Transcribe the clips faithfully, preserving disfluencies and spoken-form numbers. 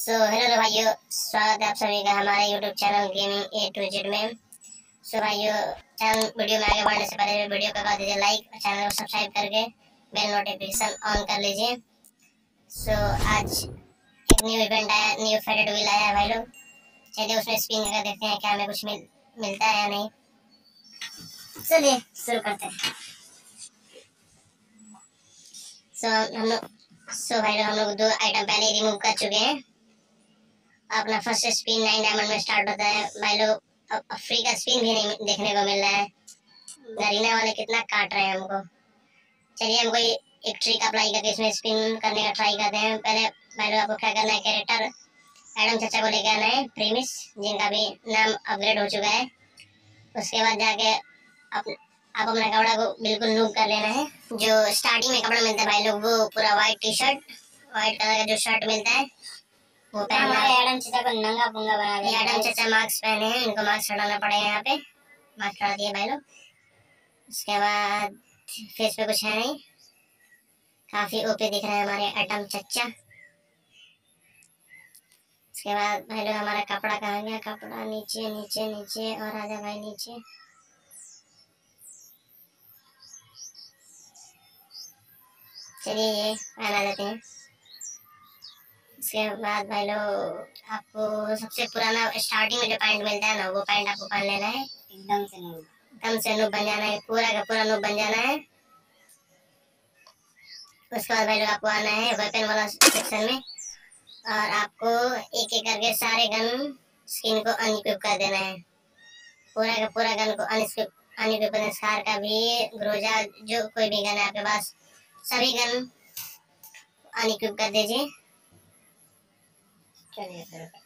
So hello भाइयों, स्वागत है आप सभी का हमारे YouTube channel gaming A to Z में। सो भाइयों, चैनल वीडियो में आगे बढ़ने से पहले वीडियो को कर दीजिए लाइक और चैनल को सब्सक्राइब करके बेल नोटिफिकेशन ऑन कर लीजिए। सो आज एक न्यू इवेंट आया, न्यू फेडेड व्हील आया है भाई लोग। चलिए उसमें स्पिन करके देखते हैं क्या हमें कुछ मिल, मिलता है या नहीं। चलिए शुरू करते हैं। सो हम लोग सो भाई लोग हम लोग दो आइटम पहले रिमूव कर चुके हैं। अपना फर्स्ट स्पिन नाइन डायमंड में स्टार्ट होता है भाई लोग। अब फ्री का स्पिन भी नहीं देखने को मिल रहा है। गरीना वाले कितना काट रहे हैं हमको। चलिए हमको एक ट्रिक अप्लाई करके इसमें स्पिन करने का ट्राई करते हैं। पहले भाई लोग आपको क्या करना है, कैरेक्टर एडम चाचा को लेकर आना है, प्रीमिस जिनका भी नाम अपग्रेड हो चुका है। उसके बाद जाके आप, आप अपना कपड़ा को बिल्कुल नूब कर लेना है। जो स्टार्टिंग में कपड़ा मिलता है भाई लोग, वो पूरा white T-shirt, white colour का जो शर्ट मिलता है वो पहनना है। एडम चाचा को नंगा पुंगा बना दिया। एडम चाचा मास्क पहने हैं, इनको मास्क हटाना पड़ेगा। यहाँ पे मास्क हटा दिए भाई लोग। उसके बाद फेस पे कुछ है नहीं, काफी ओपी दिख रहे हैं हमारे एडम चाचा। उसके बाद भाई लोग हमारा कपड़ा कहाँ गया, कपड़ा नीचे नीचे नीचे और आजा भाई नीचे। चलिए ये पहना देते हैं। उसके बाद भाई लोग आपको सबसे पुराना स्टार्टिंग में जो पैंट मिलता है ना, वो पैंट आपको पहन लेना है। एकदम से नूब एकदम से नूब बन जाना है, पूरा का पूरा नूब बन जाना है। उसके बाद भाई लोग आपको आना है वेपन वाला सेक्शन में और आपको एक एक करके सारे गन स्किन को अनइक्विप कर देना है। पूरा का पूरा गन को अनइक्विप अनइक्विप करना, स्कार का भी, ग्रोजा, जो कोई भी गन है आपके पास सभी गन अनइक्विप कर दीजिए। चलिए शुरू करते हैं।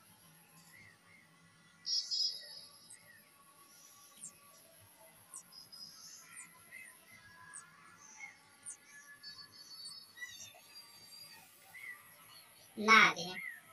ला दिए।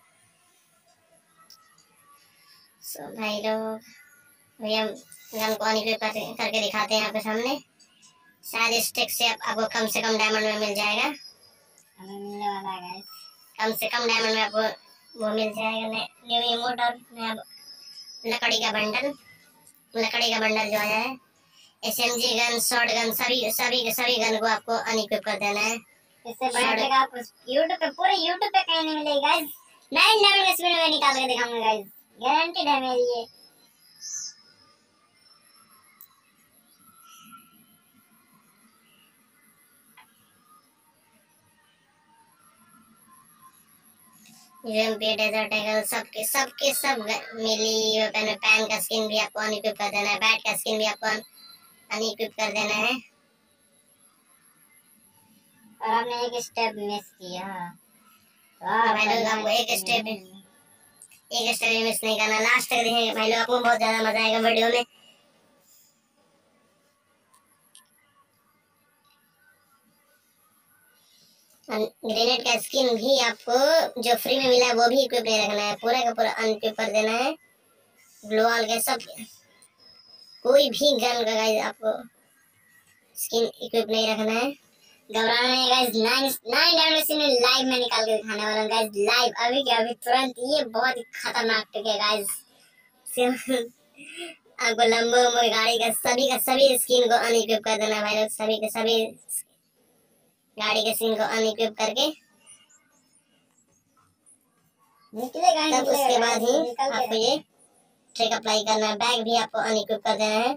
सो भाई लोग अभी हम गन को अनइक्विप करके दिखाते हैं आपके सामने। शायद इस ट्रिक से आप, आपको कम से कम डायमंड में मिल जाएगा। हमें मिलने वाला है कम से कम डायमंड में आपको वो मिल जाएगा, न्यू इमोट और नया लकड़ी का बंडल। लकड़ी का बंडल जो आया है, एसएमजी गन, शॉर्ट गन, सभी सभी सभी गन को आपको अनइक्विप कर देना है। इससे बढ़िया आपको यूट्यूब पे, पूरे यूट्यूब पे कहीं नहीं मिलेगी गाइस। नाइन डायमंड का स्पिन में निकाल के दिखाऊंगा गाइस, गारंटीड है मेरी ये। यूएमपी डेजर्ट एगल सबके सबके सब मिली वेपन, पैन का स्किन भी आपको अनइक्विप कर देना है, बैट का स्किन भी आपको अनइक्विप कर देना है। और आपने एक स्टेप मिस किया तो भाई लोग आपको एक स्टेप एक स्टेप मिस नहीं करना। लास्ट तक देखेंगे भाई लोग, आपको बहुत ज्यादा मजा आएगा वीडियो में। ग्रेनेड का स्किन भी आपको जो फ्री में मिला है वो भी इक्विप नहीं रखना है, पूरा का पूरा अनइक्विप कर देना है। ग्लोवाल के सब कोई भी गन का गाइस आपको स्किन इक्विप नहीं रखना है। घबराना नहीं गाइस, नाइन नाइन डायमंड से लाइव में निकाल के दिखाने वाला हूं गाइस, लाइव अभी के अभी तुरंत। ये बहुत ही खतरनाक ट्रिक है गाइस। आपको लंबो लंबो गाड़ी का सभी का सभी स्किन को अनइक्विप कर देना भाई लोग, सभी के सभी गाड़ी के स्किन को अनइक्विप करके निकलेगा। तब उसके बाद ही आपको ये ट्रिक अप्लाई करना है। बैग भी आपको अनइक्विप कर देना है।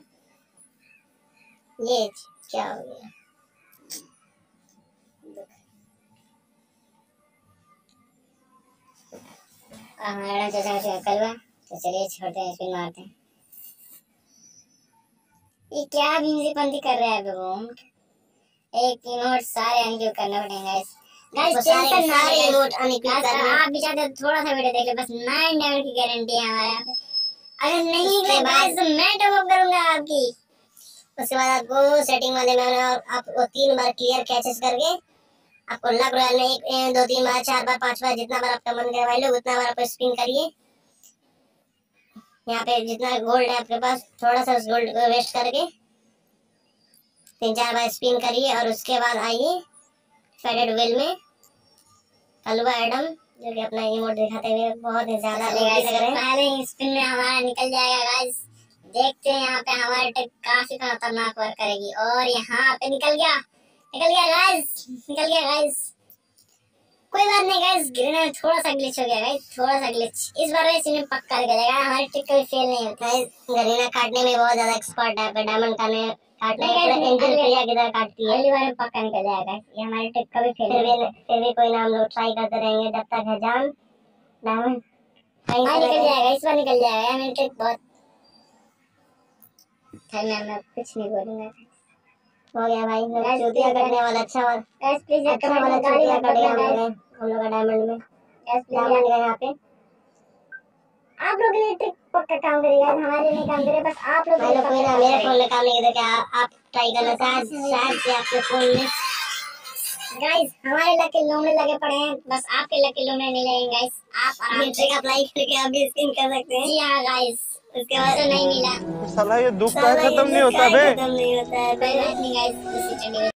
ये क्या हो गया, हमारा चाचा से कलवा। तो चलिए छोड़ते हैं, स्पिन मारते हैं। ये क्या भीमजीपंती कर रहा है बेगम, एक इमोट सारे अनइक्विप करना पड़ेगा गाइस। गाइस टेंशन ना ले, इमोट अनइक्विप करना। आप भी चाहते थोड़ा सा वीडियो देख ले, बस नाइन डायमंड की गारंटी है हमारे यहाँ पे। अगर नहीं गए गाइस तो मैं टॉप अप करूंगा आपकी। उसके बाद आपको सेटिंग वाले में आपको तीन बार क्लियर कैचेस करके आपको लक रॉयल में एक दो तीन बार चार बार पांच बार जितना बार आपका मन करे भाई लोग उतना बार आप स्पिन करिए। यहाँ पे जितना गोल्ड है आपके पास, थोड़ा सा उस गोल्ड को वेस्ट करके तीन चार बार स्पिन करिए और उसके बाद आइए फेडेड व्हील में हलवा एडम जो कि अपना इमोट दिखाते हुए बहुत ही ज्यादा लग रहे हैं। पहले ही स्पिन में हमारा निकल जाएगा गाइस। देखते हैं यहाँ पे हमारी टिक काफी खतरनाक वर्क करेगी और यहाँ पे निकल गया निकल गया गाइस निकल गया गाइस। कोई बात नहीं गाइस, गिरने में थोड़ा सा ग्लिच हो गया गाइस, थोड़ा सा ग्लिच। इस बार गाइस इन्हें पक्का निकलेगा, हमारी टिक कभी फेल नहीं होता है। गरीना काटने में बहुत ज्यादा एक्सपर्ट है, डायमंड काटने काटने में एंजल प्रिया की तरह काटती है। अगली बार में पक्का निकल जाएगा, ये हमारी टिक कभी फेल नहीं होती। फिर भी कोई ना, हम लोग ट्राई करते रहेंगे जब तक है जान। डायमंड कहीं निकल जाएगा, इस बार निकल जाएगा। हमारी टिक बहुत मैं मैं कुछ नहीं बोलूंगा। हो गया भाई, चूतिया करने वाला अच्छा वाला गाइस प्लीज अच्छा वाला चूतिया कट गया हम लोग हम लोग का डायमंड में। डायमंड गए यहाँ पे। आप लोग ये ट्रिक पक्का काम करेगा, हमारे नहीं काम करे, बस आप लोग लोग कोई ना, मेरे फोन में काम नहीं करता। आप आप ट्राई करना, शायद शायद से आपके फोन में गाइस हमारे लकी लोमड़े लगे पड़े हैं, बस आपके लकी लोमड़े नहीं लगेंगे गाइस। आप आराम से अप्लाई करके आप भी स्किन कर सकते हैं। जी हां गाइस, उसके बाद तो नहीं मिला। साला ये दुख का खत्म नहीं होता बे। खत्म नहीं होता है, कोई बात नहीं गाइस, इसी चलिए।